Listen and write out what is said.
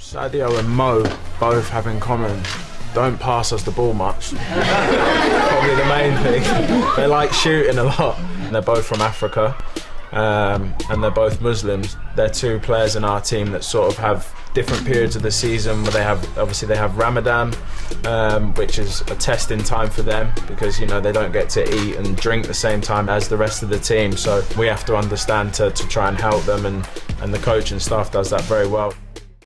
Sadio and Mo both have in common, don't pass us the ball much. Probably the main thing. They like shooting a lot. And they're both from Africa, and they're both Muslims. They're two players in our team that sort of have different periods of the season where they have Ramadan, which is a testing time for them because, you know, they don't get to eat and drink the same time as the rest of the team. So we have to understand to try and help them, and the coach and staff does that very well.